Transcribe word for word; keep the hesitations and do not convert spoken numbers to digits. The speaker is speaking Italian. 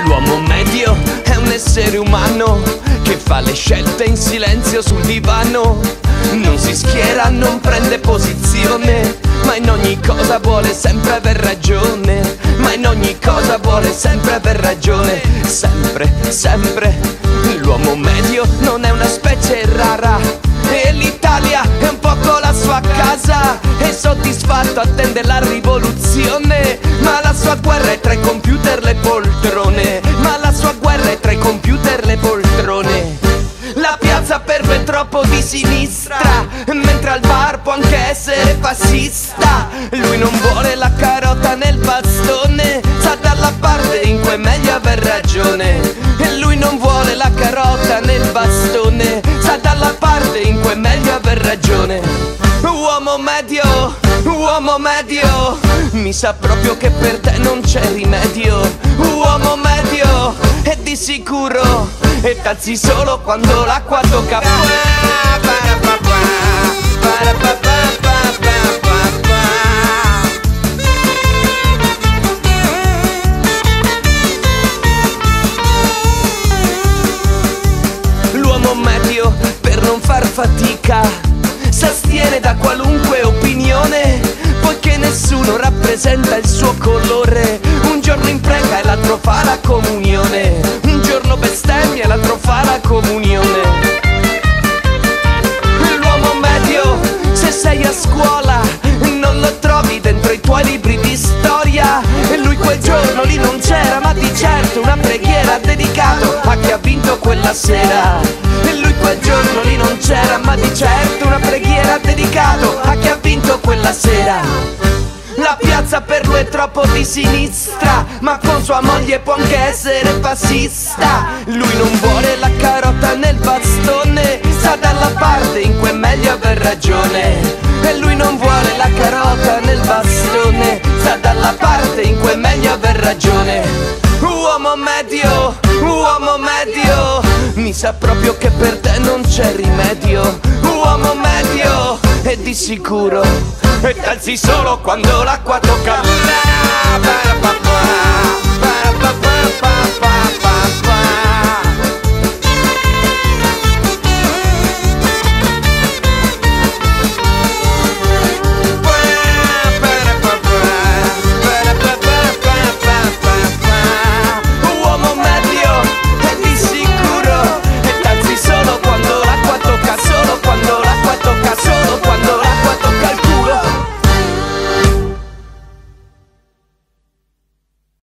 L'uomo medio è un essere umano che fa le scelte in silenzio sul divano. Non si schiera, non prende posizione, ma in ogni cosa vuole sempre aver ragione. Ma in ogni cosa vuole sempre aver ragione. Sempre, sempre. L'uomo medio non è una specie rara e l'Italia è un poco la sua casa. È soddisfatto, attende la rivoluzione, ma la sua guerra è tra i computer le poltrone. Ma la sua guerra è tra i computer le poltrone. La piazza per lui è troppo di sinistra, mentre al bar può anche essere fascista. Lui non vuole la carota nel bastone, sa dalla parte in cui è meglio aver ragione. E lui non vuole la carota nel bastone, sa dalla parte in cui è meglio aver ragione. Uomo medio, uomo medio, mi sa proprio che per te non c'è rimedio. Uomo medio, e di sicuro, e t'alzi solo quando l'acqua tocca. L'uomo medio, per non far fatica, s'astiene da qualunque opinione, poiché nessuno rappresenta il suo colore. Un giorno impreca e l'altro fa la comunione. Un giorno bestemmia e l'altro fa la comunione. L'uomo medio, se sei a scuola, non lo trovi dentro i tuoi libri di storia. E lui quel giorno lì non c'era, ma di certo una preghiera ha dedicato a chi ha vinto quella sera. E lui quel giorno lì non c'era, ma di certo una preghiera ha dedicato a chi ha vinto quella sera. La piazza per lui è troppo di sinistra, ma con sua moglie può anche essere fascista. Lui non vuole la carota nel bastone, sta dalla parte in cui è meglio aver ragione. E lui non vuole la carota nel bastone, sta dalla parte in cui è meglio aver ragione. Uomo medio, uomo medio, mi sa proprio che per te non c'è rimedio. Uomo medio, e di sicuro, e t'alzi solo quando l'acqua tocca.